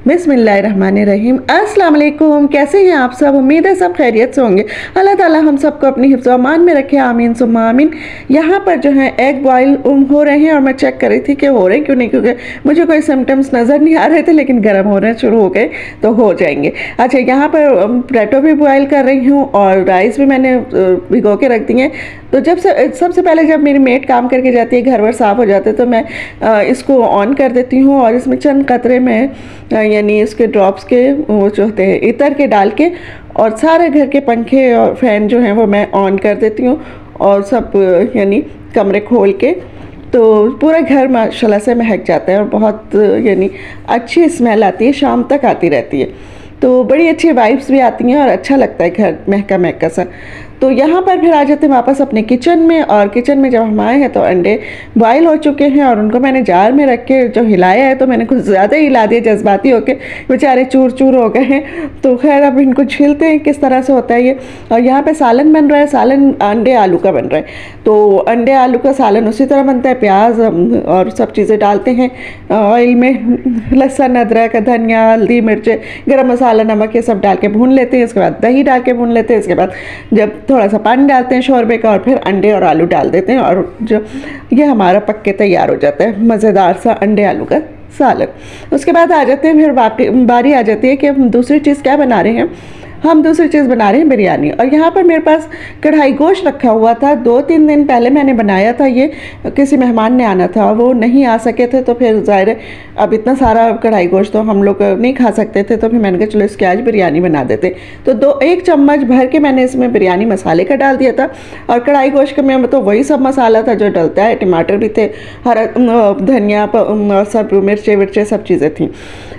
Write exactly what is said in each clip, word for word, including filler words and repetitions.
बिस्मिल्लाहिर्रहमानिर्रहीम। अस्सलाम वालेकुम। कैसे हैं आप सब? उम्मीद है सब खैरियत से होंगे। अल्लाह ताला हम सबको अपनी हिफ्ज़ व अमान में रखे, आमीन सुम्मा आमीन। यहाँ पर जो है एग बॉयल हो रहे हैं और मैं चेक कर रही थी कि हो रहे हैं क्यों नहीं, क्योंकि मुझे कोई सिम्टम्स नज़र नहीं आ रहे थे, लेकिन गर्म हो रहे शुरू हो गए तो हो जाएंगे। अच्छा, यहाँ पर पोटैटो भी बॉयल कर रही हूँ और राइस भी मैंने भिगो के रख दी हैं। तो जब से सबसे पहले जब मेरी मेड काम करके जाती है, घर वर साफ़ हो जाते तो मैं इसको ऑन कर देती हूँ और इसमें चंद कतरे में यानी इसके ड्रॉप्स के वो जो होते हैं इतर के डाल के और सारे घर के पंखे और फैन जो हैं वो मैं ऑन कर देती हूँ और सब यानी कमरे खोल के, तो पूरा घर माशाल्लाह से महक जाता है और बहुत यानी अच्छी स्मेल आती है, शाम तक आती रहती है। तो बड़ी अच्छी वाइब्स भी आती हैं और अच्छा लगता है घर महका महका सा। तो यहाँ पर फिर आ जाते हैं वापस अपने किचन में, और किचन में जब हम आए हैं तो अंडे बॉयल हो चुके हैं और उनको मैंने जार में रख के जो हिलाया है, तो मैंने कुछ ज़्यादा ही हिला दिया, जज्बाती होके बेचारे चूर चूर हो गए हैं। तो खैर अब इनको छीलते हैं किस तरह से होता है ये। और यहाँ पे सालन बन रहा है, सालन अंडे आलू का बन रहा है। तो अंडे आलू का सालन उसी तरह बनता है, प्याज और सब चीज़ें डालते हैं ऑयल में, लहसुन अदरक धनिया हल्दी मिर्च गरम मसाला नमक ये सब डाल के भून लेते हैं। इसके बाद दही डाल के भून लेते हैं। इसके बाद जब थोड़ा सा पानी डालते हैं शोरबे का और फिर अंडे और आलू डाल देते हैं और जो ये हमारा पक के तैयार हो जाता है मज़ेदार सा अंडे आलू का सालन। उसके बाद आ जाते हैं फिर बारी आ जाती है कि हम दूसरी चीज़ क्या बना रहे हैं। हम दूसरी चीज़ बना रहे हैं बिरयानी। और यहाँ पर मेरे पास कढ़ाई गोश्त रखा हुआ था, दो तीन दिन पहले मैंने बनाया था। ये किसी मेहमान ने आना था, वो नहीं आ सके थे, तो फिर ज़ाहिर है अब इतना सारा कढ़ाई गोश्त तो हम लोग नहीं खा सकते थे, तो फिर मैंने कहा चलो इसकी आज बिरयानी बना देते। तो दो एक चम्मच भर के मैंने इसमें बिरयानी मसाले का डाल दिया था और कढ़ाई गोश्त में तो वही सब मसाला था जो डलता है, टमाटर भी थे, हरा धनिया सब मिर्चे विर्चे सब चीज़ें थी।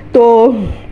तो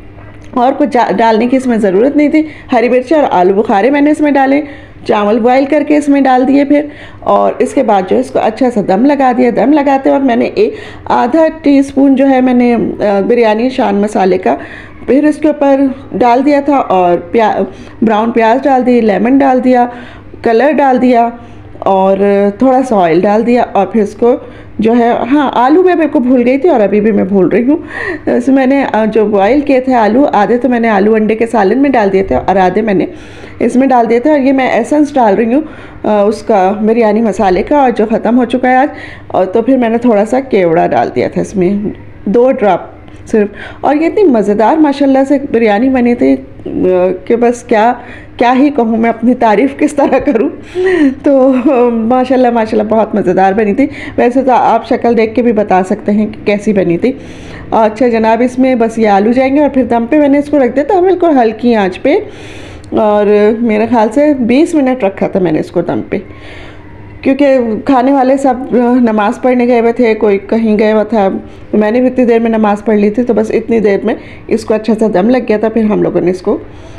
और कुछ डालने की इसमें ज़रूरत नहीं थी। हरी मिर्च और आलू बुखारे मैंने इसमें डाले, चावल बॉयल करके इसमें डाल दिए फिर, और इसके बाद जो इसको अच्छा सा दम लगा दिया। दम लगाते और मैंने एक आधा टीस्पून जो है मैंने बिरयानी शान मसाले का फिर इसके ऊपर डाल दिया था और प्या ब्राउन प्याज डाल दी, लेमन डाल दिया, कलर डाल दिया और थोड़ा सा ऑयल डाल दिया। और फिर इसको जो है, हाँ आलू मैं मेरे को भूल गई थी और अभी भी मैं भूल रही हूँ। इसमें मैंने जो बॉयल किए थे आलू, आधे तो मैंने आलू अंडे के सालन में डाल दिए थे और आधे मैंने इसमें डाल दिए थे। और ये मैं एसेंस डाल रही हूँ उसका बिरयानी मसाले का, और जो ख़त्म हो चुका है आज। और तो फिर मैंने थोड़ा सा केवड़ा डाल दिया था इसमें, दो ड्रॉप सिर्फ। और ये इतनी मज़ेदार माशाल्लाह से बिरयानी बनी थी कि बस क्या क्या ही कहूँ मैं, अपनी तारीफ़ किस तरह करूँ। तो माशाल्लाह माशाल्लाह बहुत मज़ेदार बनी थी। वैसे तो आप शक्ल देख के भी बता सकते हैं कि कैसी बनी थी। अच्छा जनाब, इसमें बस ये आलू जाएंगे और फिर दम पे मैंने इसको रख दिया था बिल्कुल हल्की आंच पे, और मेरे ख्याल से बीस मिनट रखा था मैंने इसको दम पे, क्योंकि खाने वाले सब नमाज़ पढ़ने गए हुए थे, कोई कहीं गया हुआ था। मैंने भी इतनी देर में नमाज़ पढ़ ली थी, तो बस इतनी देर में इसको अच्छा सा दम लग गया था। फिर हम लोगों ने इसको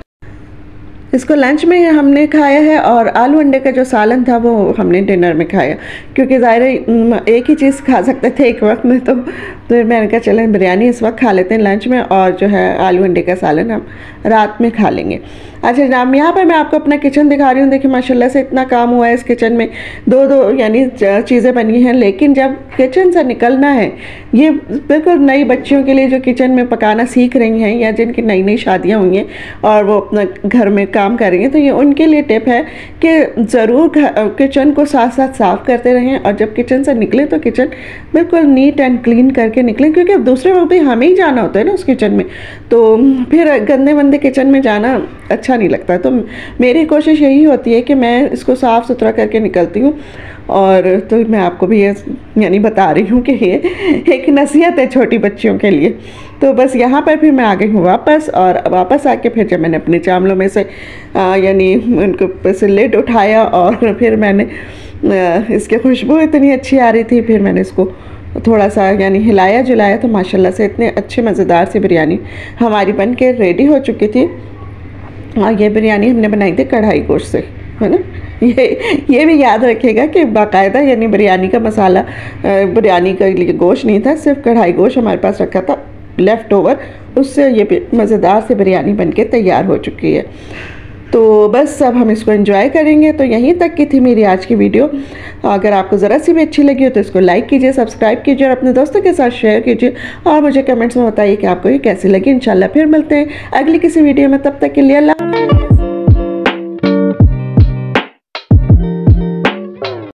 इसको लंच में हमने खाया है, और आलू अंडे का जो सालन था वो हमने डिनर में खाया, क्योंकि ज़ाहिर एक ही चीज़ खा सकते थे एक वक्त में। तो तो मैंने कहा चलें बिरयानी इस वक्त खा लेते हैं लंच में, और जो है आलू अंडे का सालन हम रात में खा लेंगे। अच्छा जनाब, यहाँ पर मैं आपको अपना किचन दिखा रही हूँ। देखिए माशाल्लाह से इतना काम हुआ है इस किचन में, दो दो यानी चीज़ें बनी हैं। लेकिन जब किचन से निकलना है, ये बिल्कुल नई बच्चियों के लिए जो किचन में पकाना सीख रही हैं या जिनकी नई नई शादियाँ हुई हैं और वो अपना घर में काम कर रही हैं, तो ये उनके लिए टिप है कि ज़रूर किचन को साथ साथ साफ़ करते रहें, और जब किचन से निकलें तो किचन बिल्कुल नीट एंड क्लीन करके निकलें, क्योंकि अब दूसरे वक्त भी हमें ही जाना होता है ना उस किचन में, तो फिर गंदे मंदे किचन में जाना अच्छा नहीं लगता। तो मेरी कोशिश यही होती है कि मैं इसको साफ़ सुथरा करके निकलती हूँ। और तो मैं आपको भी ये यानी बता रही हूँ कि ये एक नसीहत है छोटी बच्चियों के लिए। तो बस यहाँ पर फिर मैं आ गई हूँ वापस, और वापस आके फिर जब मैंने अपने चावलों में से यानी उनके ऊपर से लिड उठाया और फिर मैंने आ, इसकी खुशबू इतनी अच्छी आ रही थी, फिर मैंने इसको थोड़ा सा यानी हिलाया जुलाया, तो माशाल्लाह से इतने अच्छे मज़ेदार सी बिरयानी हमारी बन के रेडी हो चुकी थी। और ये बिरयानी हमने बनाई थी कढ़ाई गोश्त से, है ना। ये ये भी याद रखिएगा कि बाकायदा यानी बिरयानी का मसाला बिरयानी का लिए गोश्त नहीं था, सिर्फ कढ़ाई गोश्त हमारे पास रखा था लेफ़्ट ओवर, उससे ये मज़ेदार से बिरयानी बनके तैयार हो चुकी है। तो बस अब हम इसको एंजॉय करेंगे। तो यहीं तक की थी मेरी आज की वीडियो। अगर आपको ज़रा सी भी अच्छी लगी हो तो इसको लाइक कीजिए, सब्सक्राइब कीजिए और अपने दोस्तों के साथ शेयर कीजिए और मुझे कमेंट्स में बताइए कि आपको ये कैसी लगी। इंशाल्लाह फिर मिलते हैं अगली किसी वीडियो में, तब तक के लिए अल्लाह हाफ़िज़।